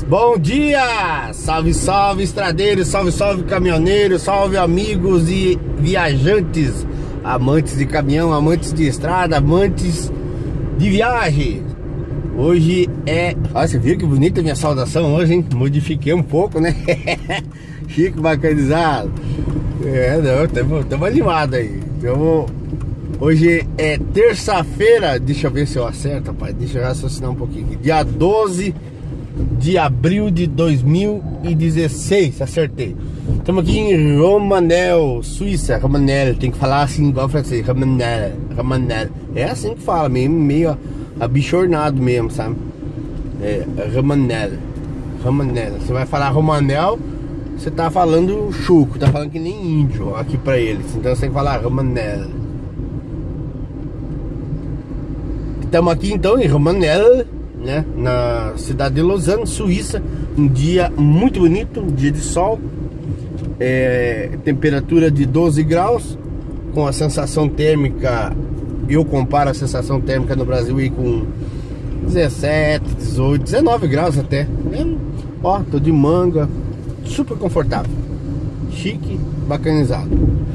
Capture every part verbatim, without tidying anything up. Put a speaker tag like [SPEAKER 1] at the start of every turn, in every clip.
[SPEAKER 1] Bom dia! Salve, salve estradeiros, salve, salve caminhoneiros, salve amigos e viajantes, amantes de caminhão, amantes de estrada, amantes de viagem. Hoje é... Olha, você viu que bonita a minha saudação hoje, hein? Modifiquei um pouco, né? Chique, bacanizado. É, não, estamos animados aí. Então, hoje é terça-feira, deixa eu ver se eu acerto, rapaz. Deixa eu raciocinar um pouquinho aqui. Dia doze de abril de dois mil e dezesseis, acertei. Estamos aqui em Romanel, Suíça. Romanel, tem que falar assim igual francês. Romanel, Romanel. É assim que fala, meio, meio abichornado mesmo, sabe? É, Romanel. Romanel. Você vai falar Romanel, você tá falando chuco, tá falando que nem índio aqui pra eles. Então você tem que falar Romanel. Estamos aqui então em Romanel, né, na cidade de Lausanne, Suíça. Um dia muito bonito, um dia de sol, é, temperatura de doze graus, com a sensação térmica, eu comparo a sensação térmica no Brasil aí com dezessete, dezoito, dezenove graus até, é, ó, tô de manga, super confortável, chique, bacanizado.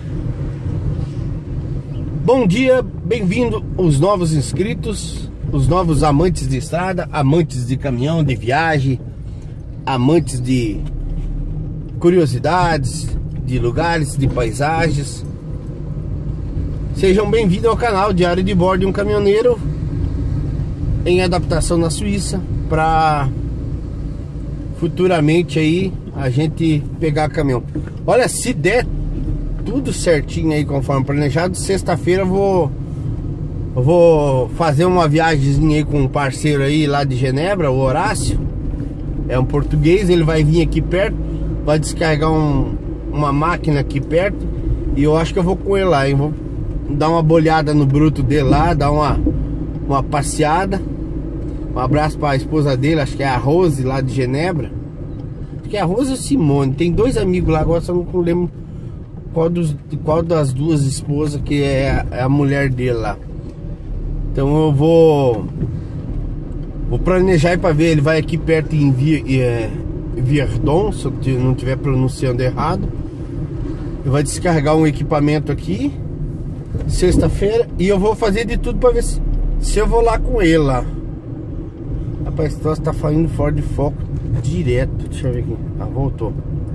[SPEAKER 1] Bom dia, bem-vindo os novos inscritos, os novos amantes de estrada, amantes de caminhão, de viagem, amantes de curiosidades, de lugares, de paisagens. Sejam bem-vindos ao canal Diário de Bordo de um Caminhoneiro em adaptação na Suíça, para futuramente aí a gente pegar caminhão. Olha, se der tudo certinho aí conforme planejado, sexta-feira eu vou eu vou fazer uma viagemzinha aí com um parceiro aí lá de Genebra, o Horácio. É um português, ele vai vir aqui perto, vai descarregar um, uma máquina aqui perto, e eu acho que eu vou com ele lá, hein? Vou dar uma bolhada no bruto dele lá, dar uma, uma passeada. Um abraço para a esposa dele, acho que é a Rose, lá de Genebra. Acho que é a Rose ou Simone, tem dois amigos lá, agora só não lembro qual, dos, qual das duas esposas que é a, é a mulher dele lá. Então eu vou Vou planejar para ver. Ele vai aqui perto em Verdon, se eu não estiver pronunciando errado. Ele vai descarregar um equipamento aqui sexta-feira, e eu vou fazer de tudo para ver se, se eu vou lá com ele lá. Rapaz, esse troço tá saindo fora de foco direto. Deixa eu ver aqui. Ah, voltou.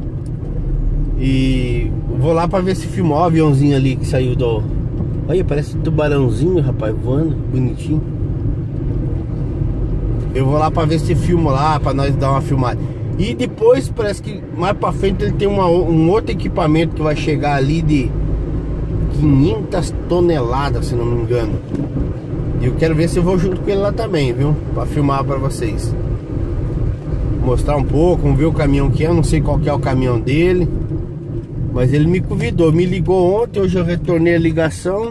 [SPEAKER 1] E vou lá para ver se filmou o aviãozinho ali que saiu do... Olha, parece um tubarãozinho, rapaz, voando, bonitinho. Eu vou lá pra ver se filma lá, pra nós dar uma filmada. E depois, parece que mais pra frente ele tem uma, um outro equipamento que vai chegar ali de quinhentas toneladas, se não me engano. E eu quero ver se eu vou junto com ele lá também, viu? Pra filmar pra vocês. Mostrar um pouco, vamos ver o caminhão que é. Eu não sei qual que é o caminhão dele, mas ele me convidou, me ligou ontem, hoje eu retornei a ligação.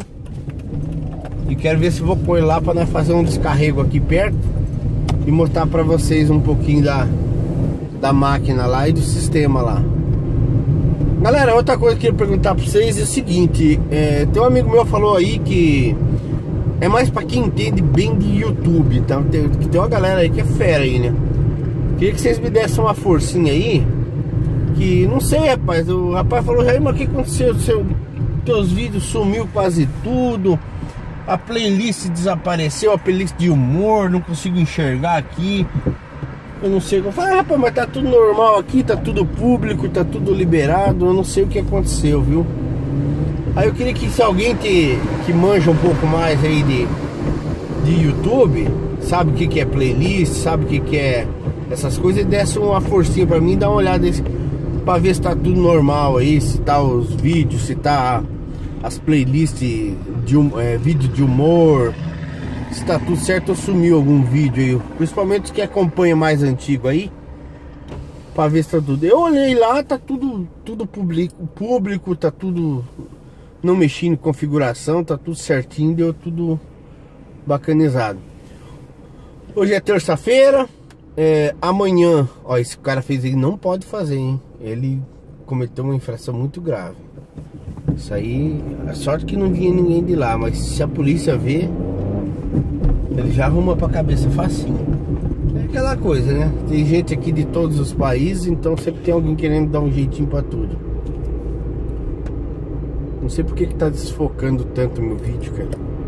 [SPEAKER 1] E quero ver se vou com ele lá para nós fazer um descarrego aqui perto e mostrar para vocês um pouquinho da, da máquina lá e do sistema lá. Galera, outra coisa que eu queria perguntar para vocês é o seguinte, é, tem um amigo meu falou aí que é mais para quem entende bem de YouTube, então tem, tem uma galera aí que é fera aí, né? Queria que vocês me dessem uma forcinha aí. Que não sei, rapaz, o rapaz falou: Jair, mas o que aconteceu? Seu, teus vídeos sumiu quase tudo, a playlist desapareceu, a playlist de humor, não consigo enxergar aqui. Eu não sei. Eu falei: ah, rapaz, mas tá tudo normal aqui, tá tudo público, tá tudo liberado. Eu não sei o que aconteceu, viu? Aí eu queria que, se alguém te, que manja um pouco mais aí de, de YouTube, sabe o que, que é playlist, sabe o que, que é essas coisas, desse uma forcinha pra mim, dar uma olhada nesse, pra ver se tá tudo normal aí, se tá os vídeos, se tá as playlists de um, é, vídeo de humor, se tá tudo certo ou sumiu algum vídeo aí, principalmente os que acompanha mais antigo aí, pra ver se tá tudo. Eu olhei lá, tá tudo, tudo público, público, tá tudo, não mexi em configuração, tá tudo certinho, deu tudo bacanizado. Hoje é terça-feira. É, amanhã, ó, esse cara fez aí, não pode fazer, hein? Ele cometeu uma infração muito grave. Isso aí, a sorte que não vinha ninguém de lá, mas se a polícia ver, ele já arruma pra cabeça facinho. É aquela coisa, né? Tem gente aqui de todos os países, então sempre tem alguém querendo dar um jeitinho pra tudo. Não sei porque que tá desfocando tanto o meu vídeo, cara.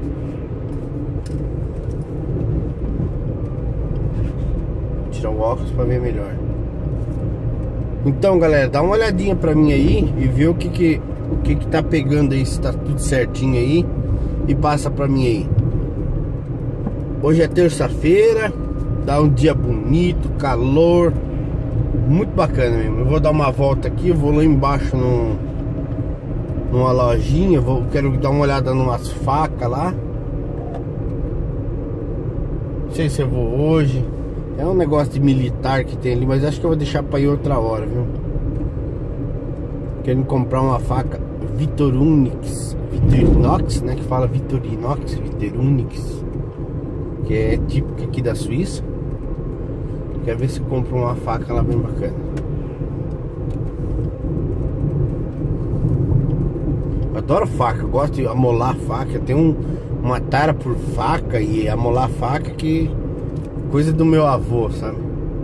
[SPEAKER 1] Vou tirar o óculos pra ver melhor. Então, galera, dá uma olhadinha pra mim aí e vê o que que, o que que tá pegando aí, se tá tudo certinho aí, e passa pra mim aí. Hoje é terça-feira, dá um dia bonito, calor, muito bacana mesmo. Eu vou dar uma volta aqui, eu vou lá embaixo no, numa lojinha, vou, quero dar uma olhada numas facas lá. Não sei se eu vou hoje. É um negócio de militar que tem ali, mas acho que eu vou deixar pra ir outra hora, viu? Querendo comprar uma faca Vitorinox, Vitorinox, né? Que fala Vitorinox, Vitorinox, que é típica aqui da Suíça. Quero ver se eu compro uma faca lá bem bacana. Eu adoro faca, eu gosto de amolar faca. Eu tenho um, uma tara por faca e amolar faca que... coisa do meu avô, sabe?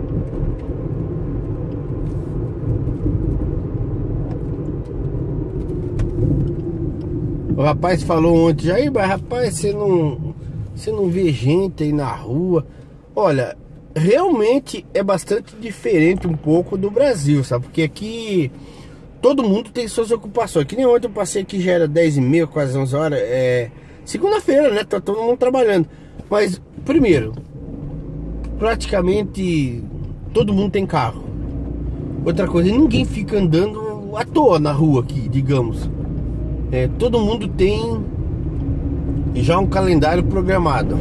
[SPEAKER 1] O rapaz falou ontem, aí, mas rapaz, você não, você não vê gente aí na rua. Olha, realmente é bastante diferente um pouco do Brasil, sabe? Porque aqui todo mundo tem suas ocupações. Que nem ontem eu passei aqui, já era dez e meia, quase onze horas. É segunda-feira, né? Tá todo mundo trabalhando. Mas, primeiro, praticamente todo mundo tem carro. Outra coisa, ninguém fica andando à toa na rua aqui, digamos. É, todo mundo tem já um calendário programado.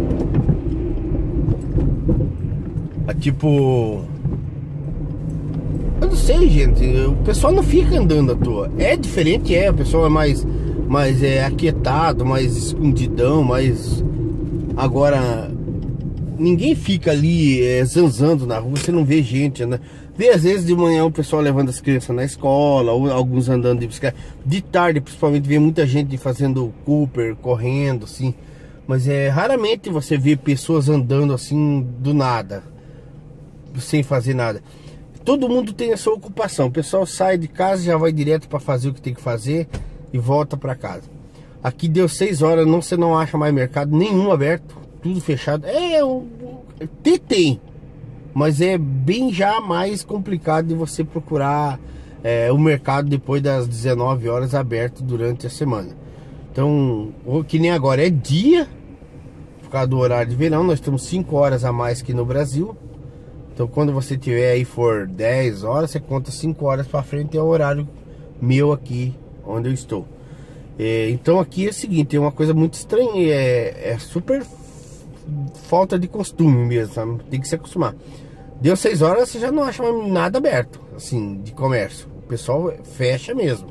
[SPEAKER 1] É, tipo, eu não sei, gente. O pessoal não fica andando à toa. É diferente, é. O pessoal é mais, mais é, aquietado, mais escondidão, mais... Agora... ninguém fica ali é, zanzando na rua, você não vê gente, né? Vê às vezes de manhã o pessoal levando as crianças na escola, ou alguns andando de bicicleta. De tarde, principalmente, vê muita gente fazendo Cooper, correndo, assim. Mas é raramente você vê pessoas andando assim do nada, sem fazer nada. Todo mundo tem a sua ocupação. O pessoal sai de casa, já vai direto para fazer o que tem que fazer e volta para casa. Aqui deu seis horas, não, você não acha mais mercado nenhum aberto. Tudo fechado. É, o tem, tem, mas é bem já mais complicado de você procurar é, o mercado depois das dezenove horas aberto durante a semana. Então, que nem agora é dia, por causa do horário de verão, nós temos cinco horas a mais que no Brasil. Então, quando você tiver aí for dez horas, você conta cinco horas para frente, é o horário meu aqui, onde eu estou. É, então, aqui é o seguinte, tem uma coisa muito estranha, é, é super falta de costume mesmo, sabe? Tem que se acostumar. Deu seis horas, você já não acha nada aberto, assim, de comércio. O pessoal fecha mesmo.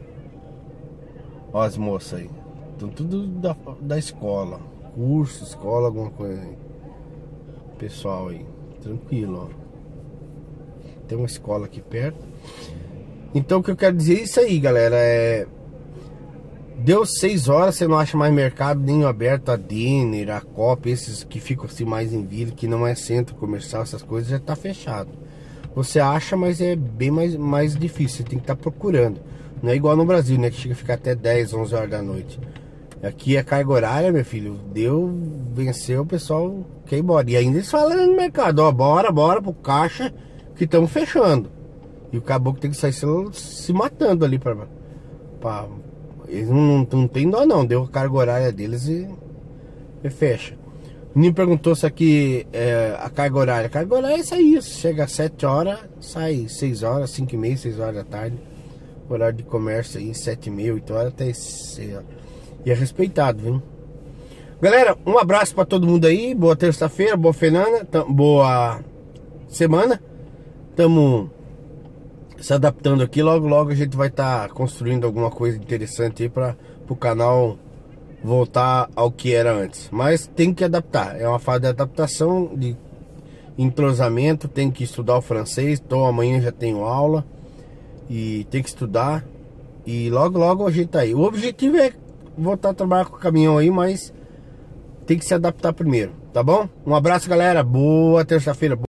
[SPEAKER 1] Ó as moças aí. Então tudo da, da escola. Curso, escola, alguma coisa aí. Pessoal aí, tranquilo, ó. Tem uma escola aqui perto. Então o que eu quero dizer é isso aí, galera. É... Deu seis horas, você não acha mais mercado nenhum aberto. A Denner, a Copa, esses que ficam assim mais em vila, que não é centro comercial, essas coisas, já tá fechado. Você acha, mas é bem mais, mais difícil, você tem que estar tá procurando. Não é igual no Brasil, né, que chega a ficar até dez, onze horas da noite. Aqui é carga horária, meu filho. Deu, venceu, o pessoal quer ir embora. E ainda eles falam no mercado, ó, bora, bora pro caixa que estamos fechando. E o caboclo tem que sair se, se matando ali pra... pra eles não, não, não tem dó não, deu a carga horária deles e, e fecha. O menino perguntou se aqui é, a carga horária. A carga horária é isso aí, chega às sete horas, sai seis horas, cinco e meia, seis horas da tarde. Horário de comércio aí, sete e meia, oito horas até seis horas. E é respeitado, viu? Galera, um abraço pra todo mundo aí. Boa terça-feira, boa Fernanda, boa semana. Tamo se adaptando aqui, logo logo a gente vai estar tá construindo alguma coisa interessante aí para o canal voltar ao que era antes. Mas tem que adaptar, é uma fase de adaptação, de entrosamento, tem que estudar o francês. Então amanhã já tenho aula e tem que estudar e logo logo a gente tá aí. O objetivo é voltar a trabalhar com o caminhão aí, mas tem que se adaptar primeiro, tá bom? Um abraço, galera. Boa terça-feira.